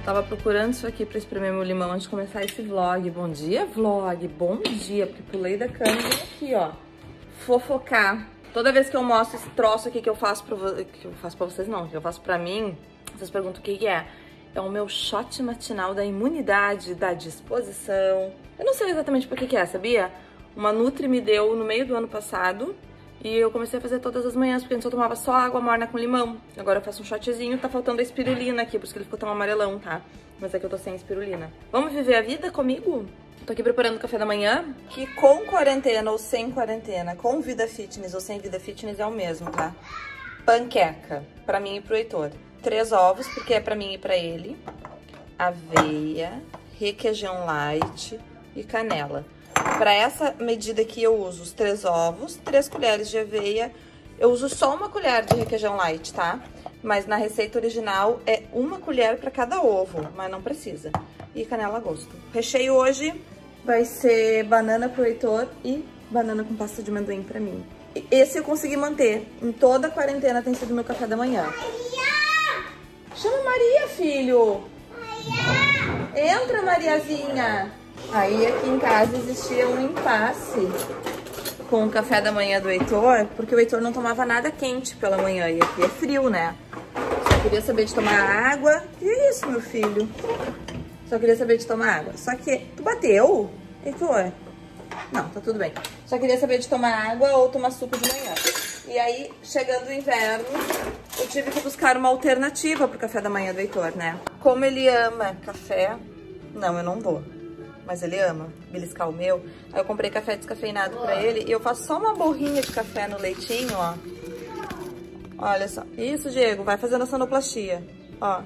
Tava procurando isso aqui pra espremer meu limão antes de começar esse vlog. Bom dia, vlog. Bom dia, porque pulei da cama e vim aqui, ó, fofocar. Toda vez que eu mostro esse troço aqui que eu faço pra vocês, não, que eu faço pra mim, vocês perguntam o que é. É o meu shot matinal da imunidade, da disposição. Eu não sei exatamente por que é, sabia? Uma Nutri me deu no meio do ano passado e eu comecei a fazer todas as manhãs, porque antes eu tomava só água morna com limão. Agora eu faço um shotzinho, tá faltando a espirulina aqui, por isso que ele ficou tão amarelão, tá? Mas é que eu tô sem espirulina. Vamos viver a vida comigo? Tô aqui preparando o café da manhã, que com quarentena ou sem quarentena, com vida fitness ou sem vida fitness é o mesmo, tá? Panqueca, pra mim e pro Heitor. 3 ovos, porque é pra mim e pra ele. Aveia, requeijão light e canela. Pra essa medida aqui eu uso os 3 ovos, 3 colheres de aveia. Eu uso só 1 colher de requeijão light, tá? Mas na receita original é 1 colher pra cada ovo, mas não precisa. E canela a gosto. O recheio hoje vai ser banana pro Heitor e banana com pasta de amendoim pra mim. Esse eu consegui manter. Em toda a quarentena tem sido meu café da manhã. Chama Maria, filho! Maria. Entra, Mariazinha! Aí aqui em casa existia um impasse com o café da manhã do Heitor, porque o Heitor não tomava nada quente pela manhã, e aqui é frio, né? Só queria saber de tomar água. Que isso, meu filho? Só queria saber de tomar água. Só que... Tu bateu, Heitor? Não, tá tudo bem. Só queria saber de tomar água ou tomar suco de manhã. E aí, chegando o inverno, eu tive que buscar uma alternativa pro café da manhã do Heitor, né? Como ele ama café... Não, eu não vou. Mas ele ama beliscar o meu. Aí eu comprei café descafeinado pra ele e eu faço só uma borrinha de café no leitinho, ó. Olha só. Isso, Diego, vai fazendo a sonoplastia. Ó.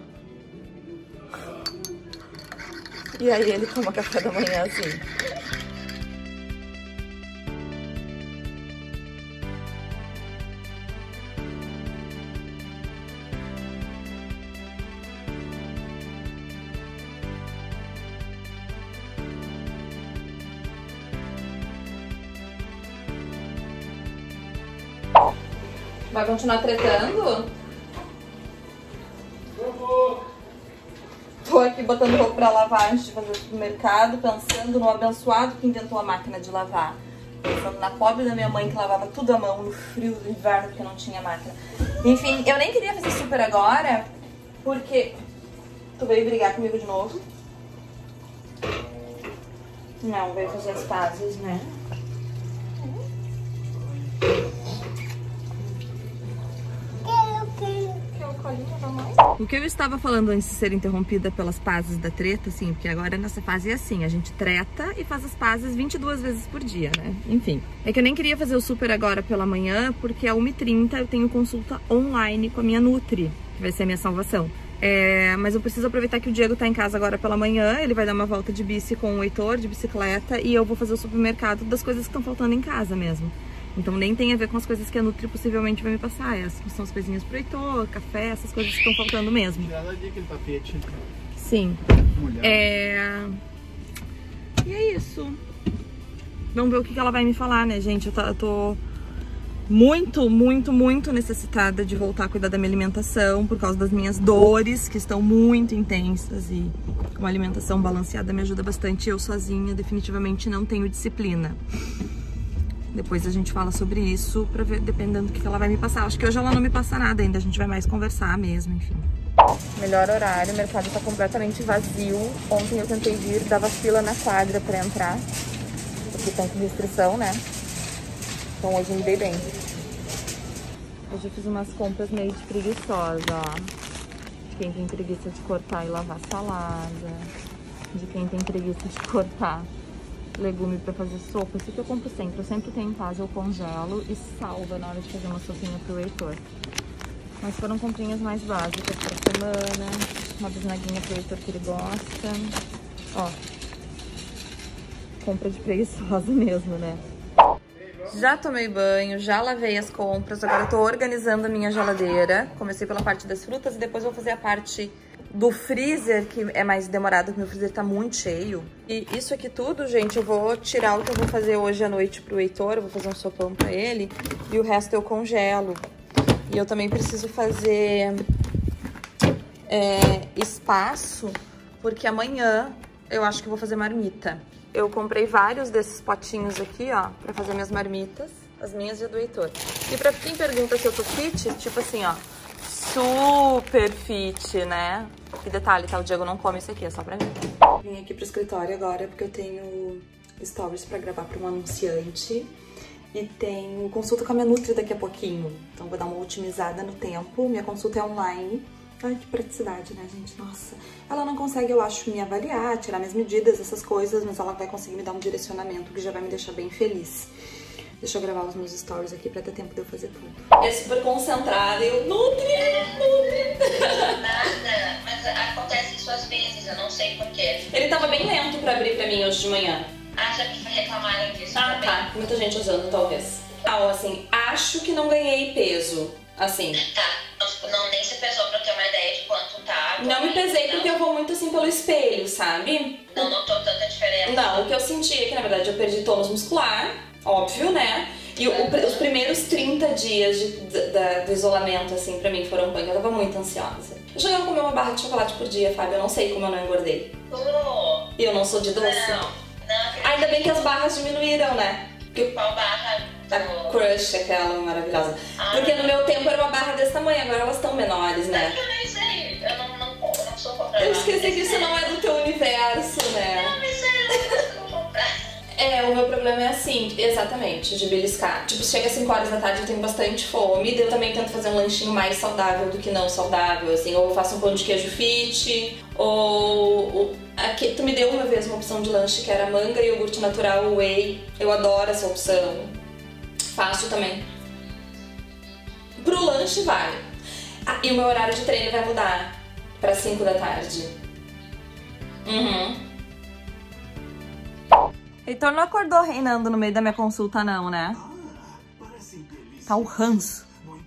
E aí ele toma café da manhã assim. Vai continuar tretando? Tô aqui botando roupa pra lavar antes de fazer o supermercado, pensando no abençoado que inventou a máquina de lavar. Pensando na pobre da minha mãe que lavava tudo à mão no frio do inverno porque não tinha máquina. Enfim, eu nem queria fazer super agora, porque tu veio brigar comigo de novo. Não, veio fazer as pazes, né? O que eu estava falando antes de ser interrompida pelas pazes da treta, assim, porque agora nessa fase é assim, a gente treta e faz as pazes 22 vezes por dia, né? Enfim, é que eu nem queria fazer o super agora pela manhã, porque às 1h30 eu tenho consulta online com a minha Nutri, que vai ser a minha salvação. Mas eu preciso aproveitar que o Diego tá em casa agora pela manhã, ele vai dar uma volta de bici com o Heitor, de bicicleta, e eu vou fazer o supermercado das coisas que estão faltando em casa mesmo. Então nem tem a ver com as coisas que a Nutri possivelmente vai me passar. Essas são as coisinhas pro Heitor, café, essas coisas que estão faltando mesmo. Ela ali aquele tapete. Sim. Mulher. E é isso. Vamos ver o que ela vai me falar, né, gente? Eu tô muito, muito, muito necessitada de voltar a cuidar da minha alimentação por causa das minhas dores, que estão muito intensas, e uma alimentação balanceada me ajuda bastante. Eu sozinha definitivamente não tenho disciplina. Depois a gente fala sobre isso, pra ver, dependendo do que ela vai me passar. Acho que hoje ela não me passa nada ainda, a gente vai mais conversar mesmo, enfim. Melhor horário, o mercado tá completamente vazio. Ontem eu tentei vir, dava fila na quadra pra entrar, porque tem com restrição, né? Então hoje eu me dei bem. Hoje eu fiz umas compras meio de preguiçosa, ó. De quem tem preguiça de cortar e lavar salada. De quem tem preguiça de cortar legume pra fazer sopa. Esse que eu compro sempre. Eu sempre tenho em casa, eu congelo e salva na hora de fazer uma sopinha pro Heitor. Mas foram comprinhas mais básicas pra semana. Uma bisnaguinha pro Heitor que ele gosta. Ó. Compra de preguiçosa mesmo, né? Já tomei banho, já lavei as compras. Agora eu tô organizando a minha geladeira. Comecei pela parte das frutas e depois vou fazer a parte do freezer, que é mais demorado, porque meu freezer tá muito cheio. E isso aqui tudo, gente, eu vou tirar o que eu vou fazer hoje à noite pro Heitor. Eu vou fazer um sopão pra ele. E o resto eu congelo. E eu também preciso fazer espaço porque amanhã eu acho que vou fazer marmita. Eu comprei vários desses potinhos aqui, ó, pra fazer minhas marmitas, as minhas e a do Heitor. E pra quem pergunta se eu tô fit, tipo assim, ó, super fit, né? E detalhe, tá? O Diego não come isso aqui, é só pra mim. Vim aqui pro escritório agora porque eu tenho stories pra gravar pra um anunciante. E tem consulta com a minha Nutri daqui a pouquinho. Então vou dar uma otimizada no tempo. Minha consulta é online. Ai, que praticidade, né, gente? Nossa. Ela não consegue, eu acho, me avaliar, tirar minhas medidas, essas coisas, mas ela vai conseguir me dar um direcionamento que já vai me deixar bem feliz. Deixa eu gravar os meus stories aqui pra ter tempo de eu fazer tudo. É super concentrada e eu... Nutri! Nada, mas acontece isso às vezes, eu não sei porquê. Ele tava bem lento pra abrir pra mim hoje de manhã. Ah, já me reclamaram disso também. Tá. Muita gente usando, talvez. Assim, acho que não ganhei peso, assim. Tá, não, nem se pesou pra eu ter uma ideia de quanto tá. Não me pesei porque eu vou muito assim pelo espelho, sabe? Não notou tanta diferença. Não, o que eu senti é que, na verdade, eu perdi tônus muscular, óbvio, né? E os primeiros 30 dias do isolamento, assim, pra mim foram punk. Eu tava muito ansiosa. Eu chegava a comer uma barra de chocolate por dia, Fábio. Eu não sei como eu não engordei. E eu não sou de doce. Não. Ainda bem que as barras diminuíram, né? Qual barra? A Crush, aquela maravilhosa. Porque no meu tempo era uma barra desse tamanho, agora elas estão menores, né? Eu nem sei, eu não sou compradora. Eu esqueci que isso não é do teu universo, né? Não, mas eu não vou comprar. O meu problema é assim, exatamente, de beliscar. Tipo, chega às 5 horas da tarde, eu tenho bastante fome, daí eu também tento fazer um lanchinho mais saudável do que não saudável, assim, ou eu faço um pão de queijo fit, ou aqui, tu me deu uma vez uma opção de lanche que era manga e iogurte natural whey. Eu adoro essa opção. Faço também. Pro lanche vale. E o meu horário de treino vai mudar pra 5 da tarde. Heitor não acordou reinando no meio da minha consulta não, né? Tá o ranço.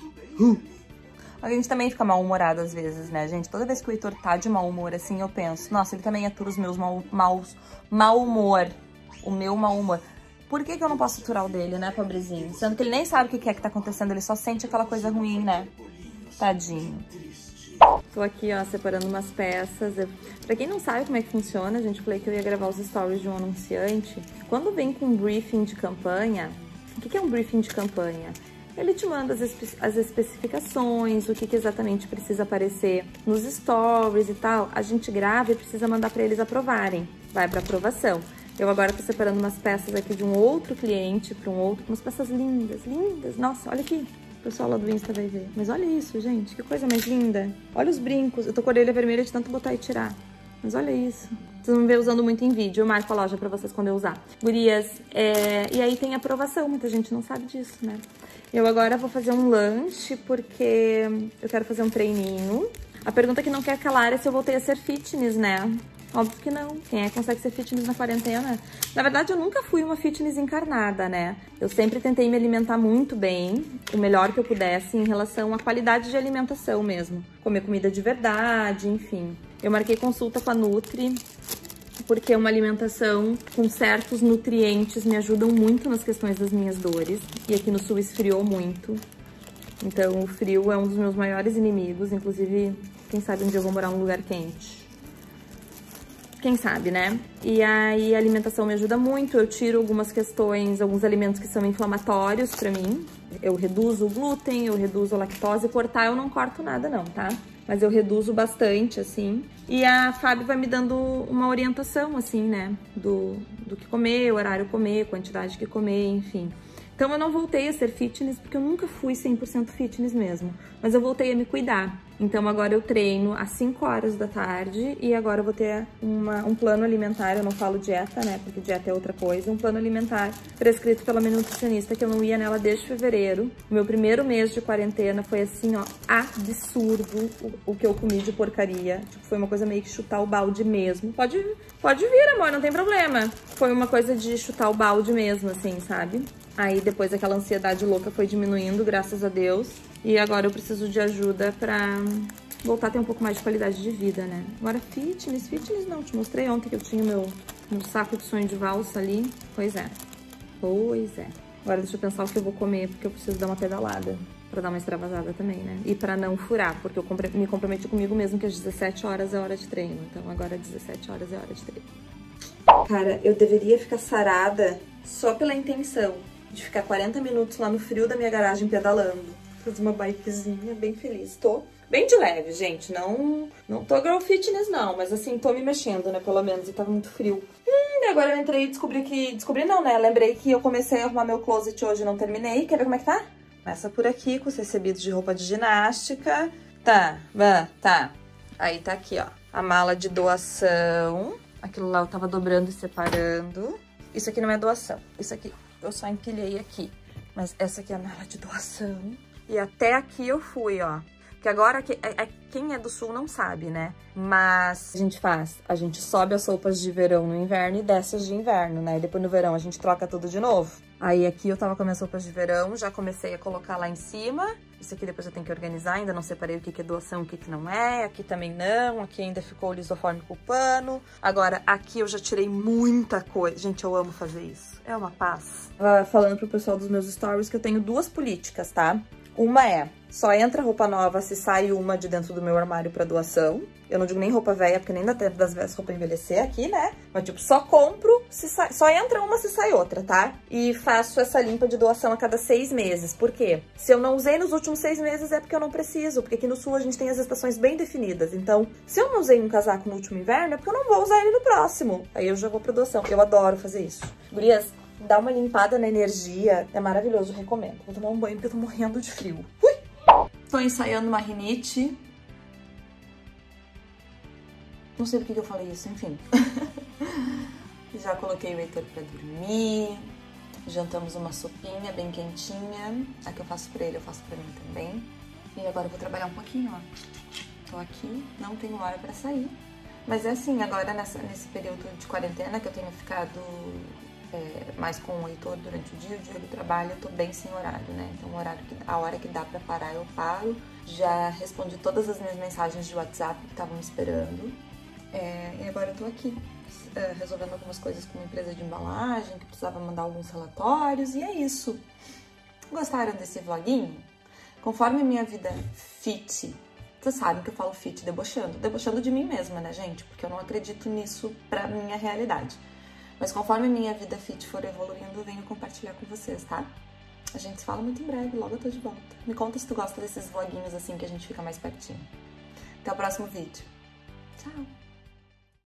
A gente também fica mal-humorado às vezes, né, gente? Toda vez que o Heitor tá de mau humor, assim, eu penso, nossa, ele também atura os meus mau humor. O meu mau humor. Por que eu não posso aturar o dele, né, pobrezinho? Sendo que ele nem sabe o que é que tá acontecendo, ele só sente aquela coisa ruim, né? Tadinho. Tô aqui, ó, separando umas peças. Pra quem não sabe como é que funciona, a gente falei que eu ia gravar os stories de um anunciante. Quando vem com um briefing de campanha, o que é um briefing de campanha? Ele te manda as especificações, o que exatamente precisa aparecer nos stories e tal. A gente grava e precisa mandar pra eles aprovarem. Vai pra aprovação. Eu agora tô separando umas peças aqui de um outro cliente para um outro. Umas peças lindas, lindas. Nossa, olha aqui. O pessoal lá do Insta vai ver. Mas olha isso, gente. Que coisa mais linda. Olha os brincos. Eu tô com a orelha vermelha de tanto botar e tirar. Mas olha isso. Vocês vão ver usando muito em vídeo. Eu marco a loja pra vocês quando eu usar. Gurias, e aí tem aprovação. Muita gente não sabe disso, né? Eu agora vou fazer um lanche porque eu quero fazer um treininho. A pergunta que não quer calar é se eu voltei a ser fitness, né? Óbvio que não. Quem é que consegue ser fitness na quarentena? Na verdade, eu nunca fui uma fitness encarnada, né? Eu sempre tentei me alimentar muito bem, o melhor que eu pudesse em relação à qualidade de alimentação mesmo. Comer comida de verdade, enfim. Eu marquei consulta com a Nutri, porque uma alimentação com certos nutrientes me ajudam muito nas questões das minhas dores. E aqui no sul esfriou muito. Então o frio é um dos meus maiores inimigos. Inclusive, quem sabe um dia eu vou morar num lugar quente. Quem sabe, né? E aí a alimentação me ajuda muito, eu tiro algumas questões, alguns alimentos que são inflamatórios pra mim. Eu reduzo o glúten, eu reduzo a lactose, cortar eu não corto nada não, tá? Mas eu reduzo bastante, assim. E a Fábio vai me dando uma orientação, assim, né? Do que comer, o horário comer, quantidade que comer, enfim. Então eu não voltei a ser fitness, porque eu nunca fui 100% fitness mesmo. Mas eu voltei a me cuidar. Então agora eu treino às 5 horas da tarde e agora eu vou ter um plano alimentar, eu não falo dieta, né, porque dieta é outra coisa, um plano alimentar prescrito pela minha nutricionista, que eu não ia nela desde fevereiro. O meu primeiro mês de quarentena foi assim, ó, absurdo o que eu comi de porcaria. Tipo, foi uma coisa meio que chutar o balde mesmo. Pode vir, amor, não tem problema. Foi uma coisa de chutar o balde mesmo, assim, sabe? Aí depois aquela ansiedade louca foi diminuindo, graças a Deus. E agora eu preciso de ajuda pra voltar a ter um pouco mais de qualidade de vida, né? Agora fitness não. Te mostrei ontem que eu tinha meu saco de sonho de valsa ali. Pois é. Agora deixa eu pensar o que eu vou comer, porque eu preciso dar uma pedalada pra dar uma extravasada também, né? E pra não furar, porque eu me comprometi comigo mesmo que às 17 horas é hora de treino. Então agora às 17 horas é hora de treino. Cara, eu deveria ficar sarada só pela intenção de ficar 40 minutos lá no frio da minha garagem pedalando. Fazer uma bikezinha bem feliz. Tô bem de leve, gente. Não tô girl fitness, não. Mas assim, tô me mexendo, né? Pelo menos. E tava muito frio. E agora eu entrei e descobri que... Descobri não, né? Lembrei que eu comecei a arrumar meu closet hoje e não terminei. Quer ver como é que tá? Começa por aqui, com os recebidos de roupa de ginástica. Tá. Aí tá aqui, ó. A mala de doação. Aquilo lá eu tava dobrando e separando. Isso aqui não é doação. Isso aqui eu só empilhei aqui. Mas essa aqui é a mala de doação. E até aqui eu fui, ó. Que agora, quem é do sul não sabe, né? Mas a gente sobe as roupas de verão no inverno e desce as de inverno, né? E depois no verão a gente troca tudo de novo. Aí aqui eu tava com minhas roupas de verão, já comecei a colocar lá em cima. Isso aqui depois eu tenho que organizar, ainda não separei o que é doação e o que não é. Aqui também não, aqui ainda ficou o lisoforme com o pano. Agora, aqui eu já tirei muita coisa. Gente, eu amo fazer isso. É uma paz. Falando pro pessoal dos meus stories que eu tenho duas políticas, tá? Uma é, só entra roupa nova se sai uma de dentro do meu armário pra doação. Eu não digo nem roupa velha, porque nem dá tempo das velhas roupas envelhecer aqui, né? Mas, tipo, só compro, só entra uma se sai outra, tá? E faço essa limpa de doação a cada 6 meses. Por quê? Se eu não usei nos últimos 6 meses é porque eu não preciso. Porque aqui no sul a gente tem as estações bem definidas. Então, se eu não usei um casaco no último inverno, é porque eu não vou usar ele no próximo. Aí eu já vou pra doação. Eu adoro fazer isso. Gurias, dá uma limpada na energia. É maravilhoso, recomendo. Vou tomar um banho porque eu tô morrendo de frio. Ui! Tô ensaiando uma rinite. Não sei por que eu falei isso, enfim. Já coloquei o Heitor pra dormir. Jantamos uma sopinha bem quentinha. A que eu faço pra ele, eu faço pra mim também. E agora eu vou trabalhar um pouquinho, ó. Tô aqui, não tenho hora pra sair. Mas é assim, agora nesse período de quarentena que eu tenho ficado mais com o Heitor durante o dia do trabalho, eu tô bem sem horário, né? Então a hora que dá pra parar, eu paro. Já respondi todas as minhas mensagens de WhatsApp que estavam me esperando. E agora eu tô aqui, resolvendo algumas coisas com uma empresa de embalagem, que precisava mandar alguns relatórios, e é isso. Gostaram desse vloguinho? Conforme minha vida fit, vocês sabem que eu falo fit debochando de mim mesma, né, gente? Porque eu não acredito nisso pra minha realidade. Mas conforme minha vida fit for evoluindo, eu venho compartilhar com vocês, tá? A gente se fala muito em breve, logo eu tô de volta. Me conta se tu gosta desses vloguinhos assim que a gente fica mais pertinho. Até o próximo vídeo. Tchau!